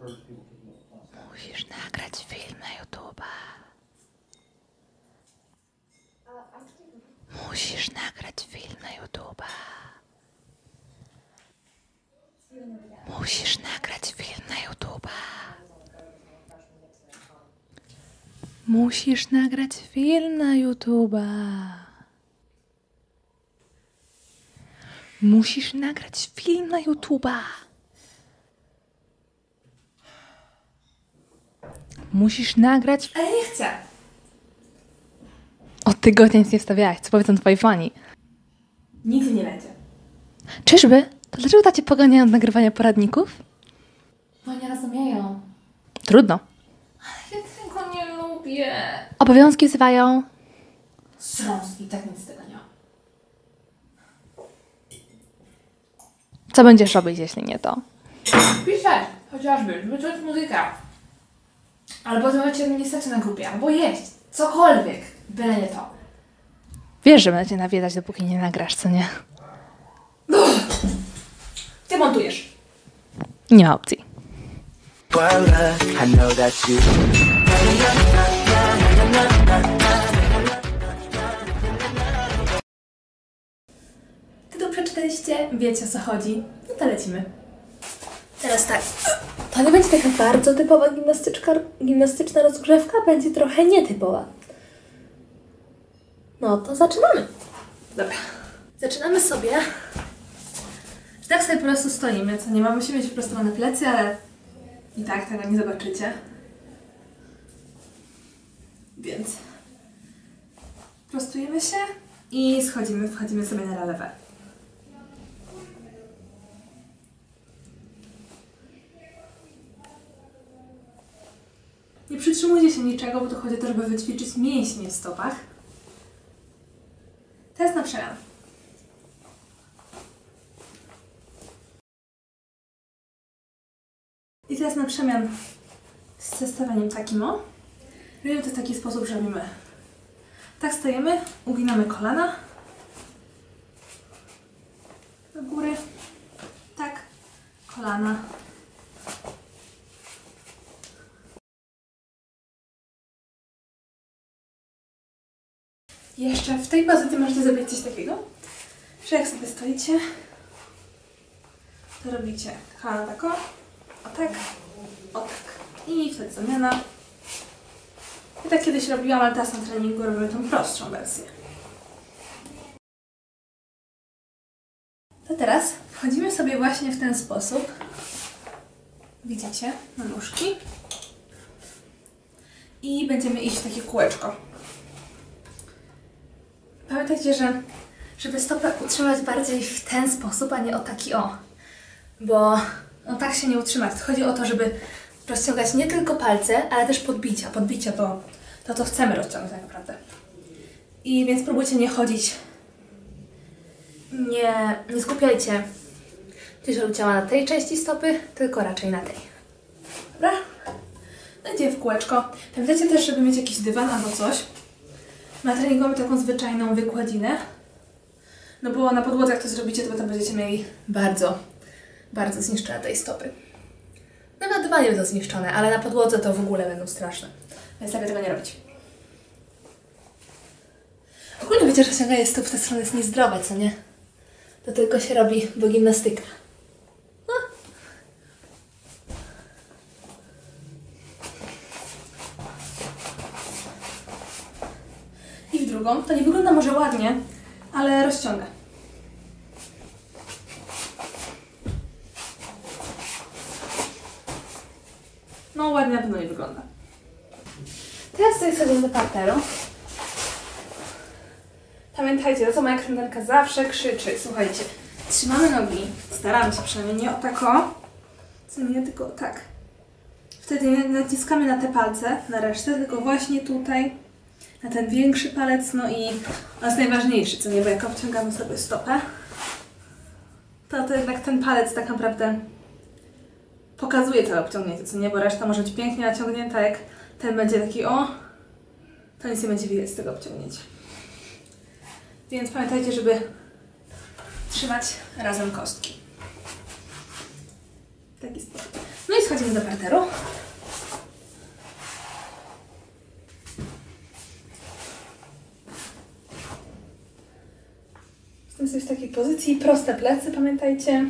Musisz nagrać film na YouTube'a. Musisz nagrać film na YouTube'a. Musisz nagrać film na YouTube'a. Musisz nagrać film na YouTube'a. Musisz nagrać film na YouTube'a. Musisz nagrać... Ale nie chcę. Od tygodnia nic nie wstawiałaś. Co powiedzą twoi fani? Nigdy nie będzie. Czyżby? To dlaczego tacie poganiają od nagrywania poradników? Bo nie rozumieją. Trudno. Ja tego nie lubię. Obowiązki wzywają. Strąski, tak nic z tego nie ma. Co będziesz robić, jeśli nie to? Pisać, chociażby, wyczuć muzykę. Albo zobaczyć administrację na grupie, albo jeść. Cokolwiek, byle nie to. Wiesz, że będę cię nawiedzać, dopóki nie nagrasz, co nie? Ty montujesz. Nie ma opcji. Tytuł przeczytaliście, wiecie o co chodzi. No to lecimy. Teraz tak. To nie będzie taka bardzo typowa gimnastyczna rozgrzewka, będzie trochę nietypowa. No to zaczynamy. Dobra. Zaczynamy sobie. Tak sobie po prostu stoimy, co nie ma. Musimy mieć wyprostowane plecy, ale i tak tego nie zobaczycie. Więc prostujemy się i wchodzimy sobie na lewę. Nie przytrzymujcie się niczego, bo to chodzi o to, żeby wyćwiczyć mięśnie w stopach. Teraz na przemian. I teraz na przemian z zestawieniem takim o. Robimy to w taki sposób, że robimy. Tak stajemy, uginamy kolana do góry. Tak, kolana. Jeszcze w tej pozycji możecie zrobić coś takiego, że jak sobie stoicie, to robicie kolana tak o tak, o tak. I wtedy zamiana. I tak kiedyś robiłam, ale teraz na treningu robimy tą prostszą wersję. To teraz wchodzimy sobie właśnie w ten sposób. Widzicie? Na nóżki. I będziemy iść w takie kółeczko. Pamiętajcie, że żeby stopę utrzymać bardziej w ten sposób, a nie o taki o. Bo no tak się nie utrzymać. Chodzi o to, żeby rozciągać nie tylko palce, ale też podbicia. Podbicia to chcemy rozciągnąć tak naprawdę. I więc próbujcie nie chodzić, nie skupiajcie ciężaru ciała na tej części stopy, tylko raczej na tej. Dobra? Będzie w kółeczko. Pamiętajcie też, żeby mieć jakiś dywan albo coś. Na treningu mamy taką zwyczajną wykładzinę. No bo na podłodze jak to zrobicie, to potem będziecie mieli bardzo zniszczone tej stopy. No na dywanie będą zniszczone, ale na podłodze to w ogóle będą straszne. Więc lepiej tego nie robić. Ogólnie wiecie, że ściąganie stóp w tę stronę jest niezdrowe, co nie? To tylko się robi, bo gimnastyka. No. I w drugą. To nie wygląda może ładnie, ale rozciąga. No ładnie na pewno nie wygląda. Teraz sobie schodzimy do parteru. Pamiętajcie, to co moja trenerka zawsze krzyczy. Słuchajcie, trzymamy nogi, staramy się przynajmniej nie o tak o, co nie tylko tak. Wtedy nie naciskamy na te palce, na resztę, tylko właśnie tutaj, na ten większy palec, no i on jest najważniejszy, co nie, bo jak obciągamy sobie stopę, to jednak ten palec tak naprawdę pokazuje całe obciągnięcie, co nie, bo reszta może być pięknie naciągnięta, jak ten będzie taki o, to nic nie będzie widać z tego obciągnięcia. Więc pamiętajcie, żeby trzymać razem kostki. taki sposób. No i schodzimy do parteru. Jestem sobie w takiej pozycji, proste plecy, pamiętajcie.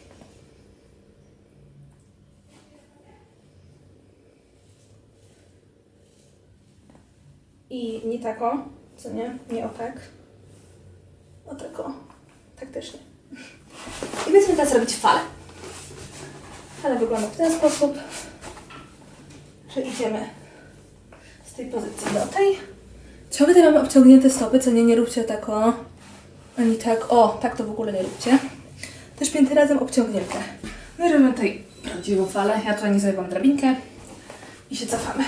I nie tak o, co nie? Nie o tak. O tak o. Tak też nie. I będziemy teraz robić falę. Fala wygląda w ten sposób, że idziemy z tej pozycji do tej. Ciągle tutaj mamy obciągnięte stopy, co nie? Nie róbcie tak o, ani tak o. Tak to w ogóle nie róbcie. Też pięty razem obciągnięte. My robimy tutaj prawdziwą falę. Ja tutaj nie sobie mam drabinkę i się cofamy.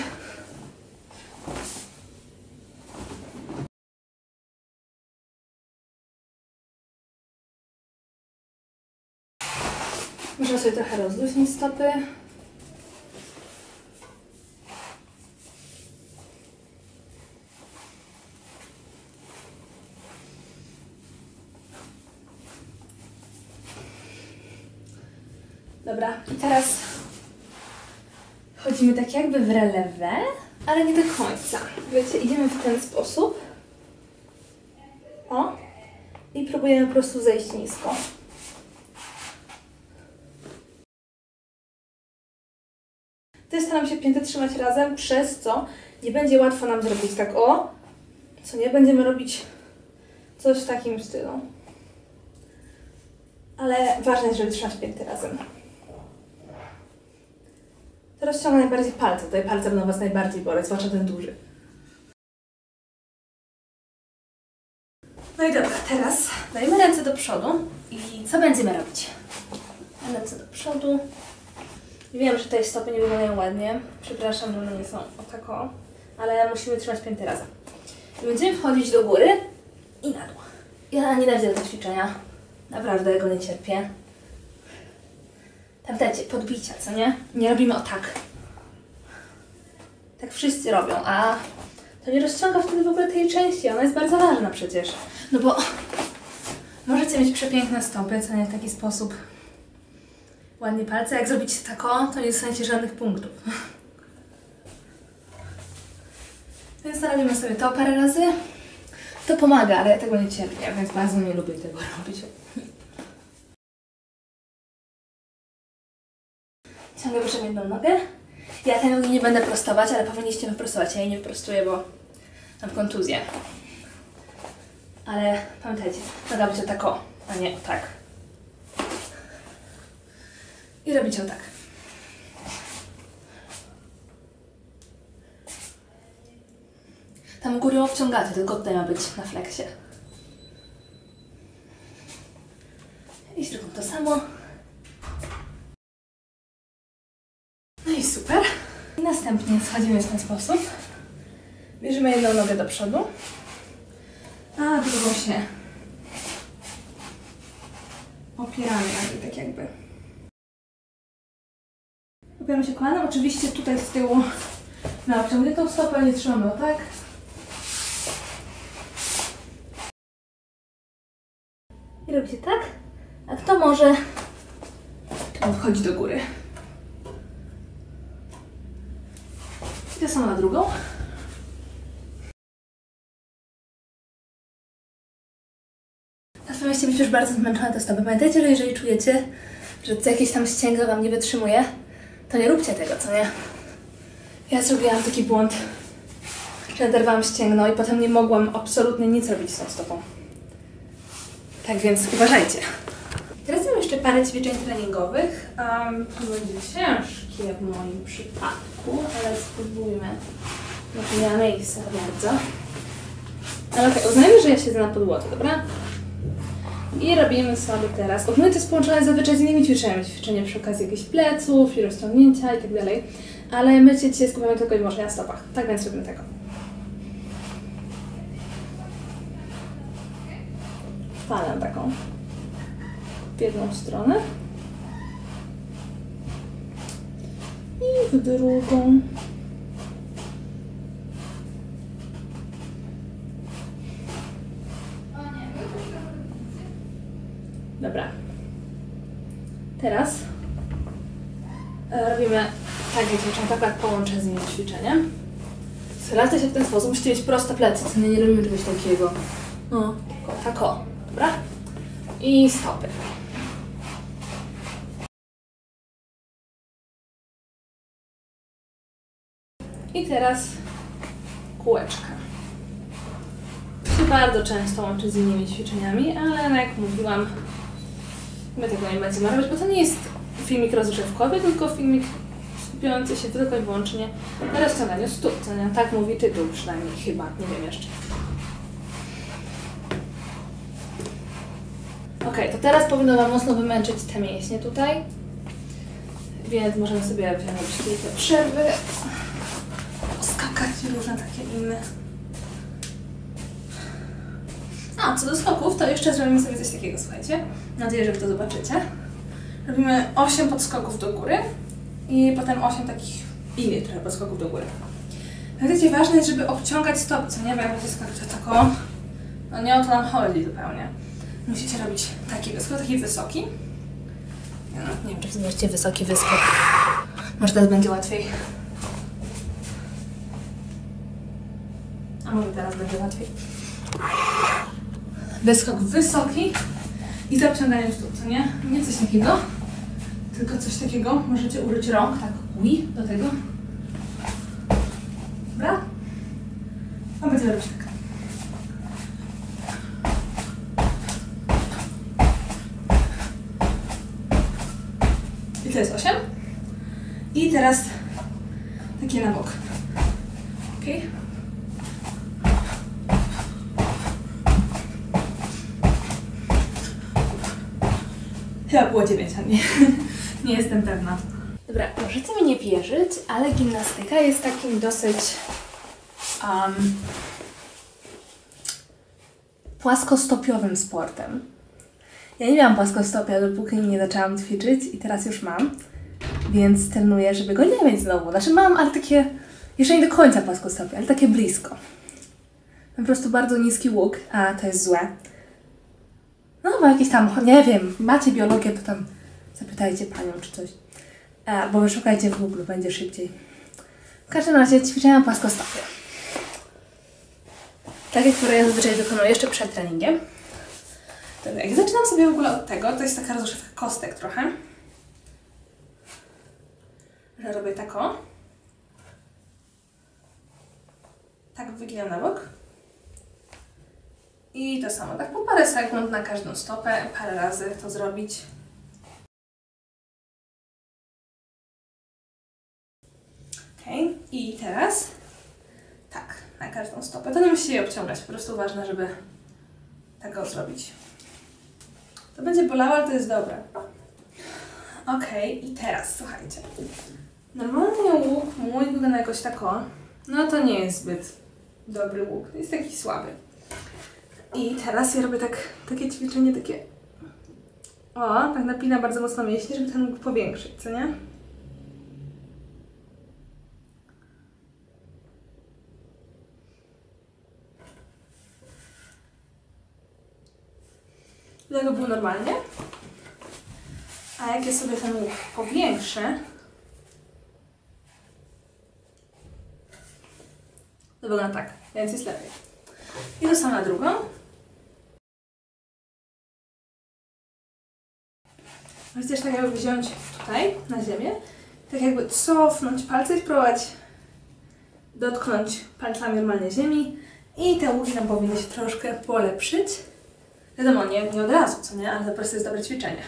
Można sobie trochę rozluźnić stopy. Dobra, i teraz chodzimy tak jakby w relewę, ale nie do końca. Wiecie, idziemy w ten sposób. O! I próbujemy po prostu zejść nisko. Tutaj staram się pięty trzymać razem, przez co nie będzie łatwo nam zrobić tak o, co nie będziemy robić coś w takim stylu. Ale ważne jest, żeby trzymać pięty razem. Teraz ściągam najbardziej palce. Tutaj palce będą Was najbardziej boleć, zwłaszcza ten duży. No i dobra, teraz dajemy ręce do przodu i co będziemy robić? Ręce do przodu. Wiem, że tutaj stopy nie wyglądają ładnie. Przepraszam, że one nie są o tako, ale musimy trzymać pięty razem. I będziemy wchodzić do góry i na dół. Ja nienawidzę tego ćwiczenia. Naprawdę go nie cierpię. Pamiętajcie, podbicia, co nie? Nie robimy o tak. Tak wszyscy robią, a to nie rozciąga wtedy w ogóle tej części. Ona jest bardzo ważna przecież. No bo możecie mieć przepiękne stopy, co nie, w taki sposób. Ładnie palce. Jak zrobicie tako, to nie dostaniecie żadnych punktów. Więc robimy sobie to parę razy. To pomaga, ale ja tego nie cierpię, więc bardzo nie lubię tego robić. Ciągle wyżej jedną nogę. Ja tej nogi nie będę prostować, ale powinniście wyprostować. Ja jej nie wyprostuję, bo mam kontuzję. Ale pamiętajcie, noga będzie tak o, a nie o tak. I robicie o tak. Tam u góry obciągacie, tylko tutaj ma być na fleksie. I zróbmy to samo. No i super. I następnie schodzimy w ten sposób. Bierzemy jedną nogę do przodu, a drugą się opieramy na niej, tak jakby. Opieramy się kolanem, oczywiście tutaj z tyłu na obciągniętą stopę, nie trzymamy o tak. I robicie tak, a kto może wchodzi do góry. I to samo na drugą. Na pewno jesteście już bardzo zmęczone te stopy. Pamiętajcie, że jeżeli czujecie, że jakieś tam ścięgno Wam nie wytrzymuje, to nie róbcie tego, co nie? Ja zrobiłam taki błąd, że naderwałam ścięgno i potem nie mogłam absolutnie nic robić z tą stopą. Tak więc uważajcie. Teraz mam jeszcze parę ćwiczeń treningowych. To będzie ciężkie w moim przypadku, ale spróbujmy. Może nie ma miejsca bardzo. Ale okej, uznajmy, że ja siedzę na podłodze, dobra? I robimy sobie teraz. No to jest połączone zazwyczaj z innymi ćwiczeniami. Ćwiczenie przy okazji jakichś pleców i rozciągnięcia i tak dalej. Ale my się dzisiaj skupiamy tylko i wyłącznie na stopach. Tak więc robimy tego. Falę taką w jedną stronę i w drugą. Dobra. Teraz Robimy takie ćwiczenia, tak połączę z nimi ćwiczenia. Schylajcie się w ten sposób, musicie mieć proste plecy, co nie robimy czegoś takiego. No, tak o, dobra? I stopy. I teraz kółeczka. To się bardzo często łączy z innymi ćwiczeniami, ale jak mówiłam, my tego nie będziemy robić, bo to nie jest filmik rozgrzewkowy, tylko filmik skupiający się tylko i wyłącznie na rozciąganiu stóp, co nie? Tak mówi tytuł przynajmniej, chyba, nie wiem jeszcze. Ok, to teraz powinno Wam mocno wymęczyć te mięśnie tutaj, więc możemy sobie wziąć kilka przerwy, skakać różne takie inne. A, co do skoków, to jeszcze zrobimy sobie coś takiego, słuchajcie. Mam nadzieję, że Wy to zobaczycie. Robimy 8 podskoków do góry i potem 8 takich innych trochę podskoków do góry. Pamiętajcie, ważne jest, żeby obciągać stopy, co nie? Bo jak będziecie skakać taką, no nie o to nam chodzi zupełnie. Musicie robić taki wyskok, taki wysoki. No, nie wiem, czy zobaczycie wysoki wyskok. Może teraz będzie łatwiej. A może teraz będzie łatwiej. Wyskok wysoki i z obciąganiem stóp, co nie? Nie coś takiego, tylko coś takiego. Możecie użyć rąk, tak, do tego. Dobra? A będziemy robić tak. I to jest 8. I teraz takie na bok. Ok? Chyba było 9, a nie jestem pewna. Dobra, możecie mi nie wierzyć, ale gimnastyka jest takim dosyć płaskostopiowym sportem. Ja nie miałam płaskostopia, dopóki nie zaczęłam ćwiczyć i teraz już mam, więc trenuję, żeby go nie mieć znowu. Znaczy mam, ale takie, jeszcze nie do końca płaskostopie, ale takie blisko. Mam po prostu bardzo niski łuk, a to jest złe. No bo jakieś tam, nie wiem, macie biologię, to tam zapytajcie panią czy coś. Albo wyszukajcie w Google, będzie szybciej. W każdym razie ćwiczenia płaskostopie. Takie, które ja zazwyczaj wykonuję jeszcze przed treningiem. Dobra, jak zaczynam sobie w ogóle od tego, to jest taka rozgrzewka kostek trochę. Że robię tako. Tak wyginam na bok. I to samo, tak po parę sekund na każdą stopę, parę razy to zrobić. Ok, i teraz tak, na każdą stopę. To nie musicie jej obciągać, po prostu ważne, żeby tego zrobić. To będzie bolało, ale to jest dobre. Ok, i teraz słuchajcie. Normalnie łuk mój wygląda jakoś tako. No to nie jest zbyt dobry łuk, jest taki słaby. I teraz ja robię takie ćwiczenie, takie... O, tak napinam bardzo mocno mięśnie, żeby ten łuk powiększyć, co nie? Tego było normalnie. A jak ja sobie ten łuk powiększę, to wygląda tak, więc jest lepiej. I to samo na drugą. Możecie też tak jakby wziąć tutaj, na ziemię, tak jakby cofnąć palce i spróbować dotknąć palcami normalnie ziemi i te łuki nam powinny się troszkę polepszyć. Wiadomo, nie od razu, co nie? Ale to po prostu jest dobre ćwiczenie.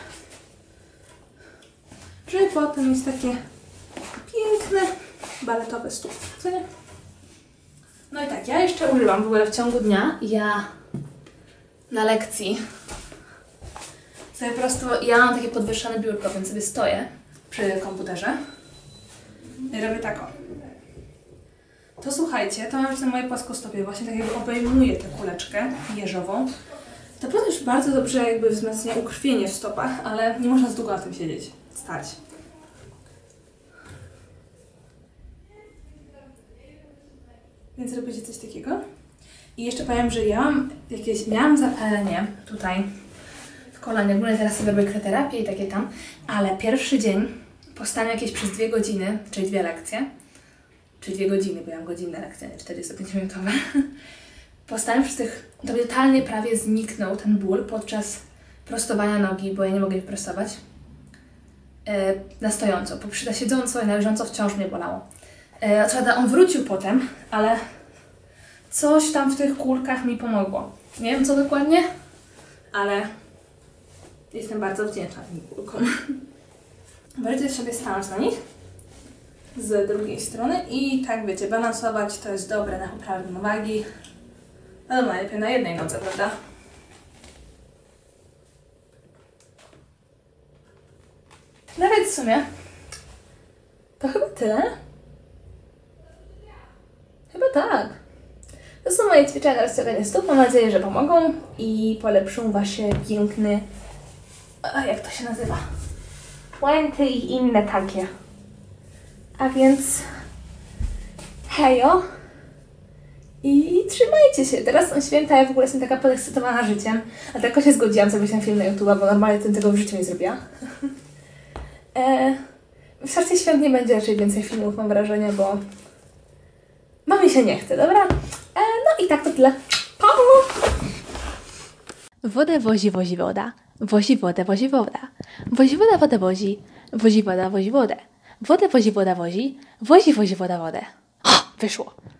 Żeby potem mieć takie piękne, baletowe stóp, co nie? No i tak, ja jeszcze używam w ogóle w ciągu dnia, na lekcji sobie po prostu, ja mam takie podwyższone biurko, więc sobie stoję przy komputerze i robię taką. To słuchajcie, to mam na mojej płaskostopie, właśnie tak jakby obejmuję tę kuleczkę jeżową. To też bardzo dobrze jakby wzmacnia ukrwienie w stopach, ale nie można za długo na tym siedzieć, stać. Więc robicie coś takiego. I jeszcze powiem, że ja miałam zapalenie tutaj w kolanie. Ogólnie teraz sobie robię terapię i takie tam, ale pierwszy dzień Postanę jakieś przez 2 godziny, czyli 2 lekcje, czyli 2 godziny, bo ja mam godzinne lekcje, nie 45-minutowe. Postanę przez tych, to totalnie prawie zniknął ten ból podczas prostowania nogi, bo ja nie mogę jej prostować. Na stojąco, bo na siedząco i na leżąco wciąż mnie bolało. On wrócił potem, ale coś tam w tych kulkach mi pomogło. Nie wiem co dokładnie, ale jestem bardzo wdzięczna tym kulkom. Możecie sobie stanąć na nich z drugiej strony i tak wiecie, balansować to jest dobre na poprawę równowagi. No najlepiej na jednej nodze, prawda? Nawet w sumie to chyba tyle. Chyba tak. To są moje ćwiczenia na rozciąganie stóp. Mam nadzieję, że pomogą i polepszą Wasze piękne... jak to się nazywa? Puenty i inne takie. A więc... hejo! I trzymajcie się. Teraz są święta, ja w ogóle jestem taka podekscytowana życiem. A tylko się zgodziłam zrobić ten film na YouTube, bo normalnie bym tego w życiu nie zrobiła. W trakcie świąt nie będzie raczej więcej filmów, mam wrażenie, bo mi się nie chce, dobra? No i tak to tyle. Pa! Wodę wozi woda. Wozi wodę wozi woda. Wozi wodę wozi. Wozi woda wozi wodę. Wodę wozi woda wozi. Wozi woda wodę. Wyszło.